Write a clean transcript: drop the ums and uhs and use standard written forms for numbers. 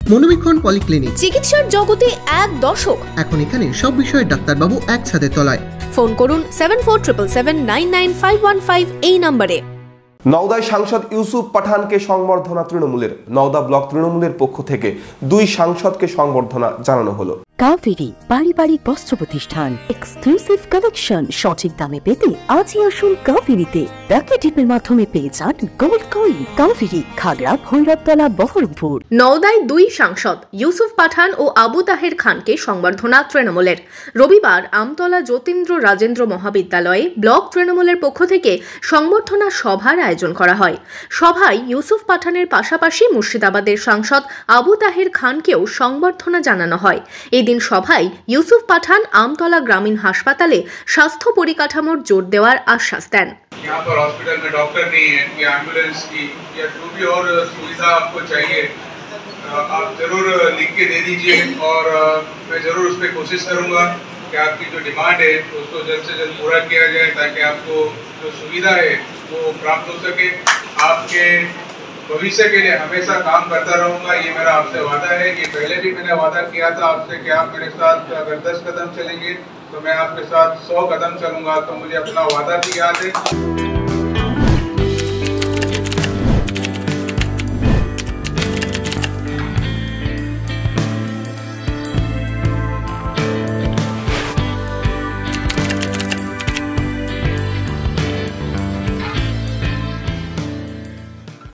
মনোবীক্ষণ polyclinic, চিকিৎসার জগতে এক দশক। এখন এখানে সব বিষয়ে ডাক্তারবাবু একসাথে তলায়। ফোন করুন 7477799515 এই নম্বরে। নওদায় সাংসদ ইউসুফ পাঠানকে সংবর্ধনা তৃণমূলের। নওদা ব্লক তৃণমূলের পক্ষ থেকে 2 সাংসদকে সংবর্ধনা জানানো হলো। কাভেরি পারিবারিক বস্ত্র প্রতিষ্ঠান, এক্সক্লুসিভ কালেকশন সঠিক দামে পেতে আজই আসুন কাভেরিতে। ব্যাকে টিপের মাধ্যমে পেয়ে যান গোল্ড কয়েন। কাভেরি, খাগড়া, ভৈরবতলা, বহরমপুর। নওদায় 2 সাংসদ ইউসুফ পাঠান ও আবু তাহের খানকে সংবর্ধনা তৃণমূলের। রবিবার আমতলা যতীন্দ্র রাজেন্দ্র মহাবিদ্যালয়ে ব্লক তৃণমূলের পক্ষ থেকে সংবর্ধনা সভার আয়োজন করা হয়। সভায় ইউসুফ পাঠানের পাশাপাশি মুর্শিদাবাদের সাংসদ আবু তাহের খানকেও সংবর্ধনা জানানো হয়। এদিন সভায় ইউসুফ পাঠান আমতলা গ্রামীণ হাসপাতালে স্বাস্থ্য পরিকাঠামোর জোর দেওয়ার আশ্বাস দেন। यहाँ पर हॉस्पिटल में डॉक्टर नहीं है या एम्बुलेंस की या जो भी और सुविधा आपको चाहिए आप जरूर लिख के दे दीजिए और मैं ज़रूर उस पर कोशिश करूँगा कि आपकी जो डिमांड है उसको जल्द से जल्द पूरा किया जाए ताकि आपको जो सुविधा है वो प्राप्त हो सके। आपके भविष्य के लिए हमेशा काम करता रहूँगा, ये मेरा आपसे वादा है। ये पहले भी मैंने वादा किया था आपसे कि आप मेरे साथ अगर 10 कदम चलेंगे तो मैं आपके साथ 100 कदम चलूँगा, तो मुझे अपना वादा भी याद है।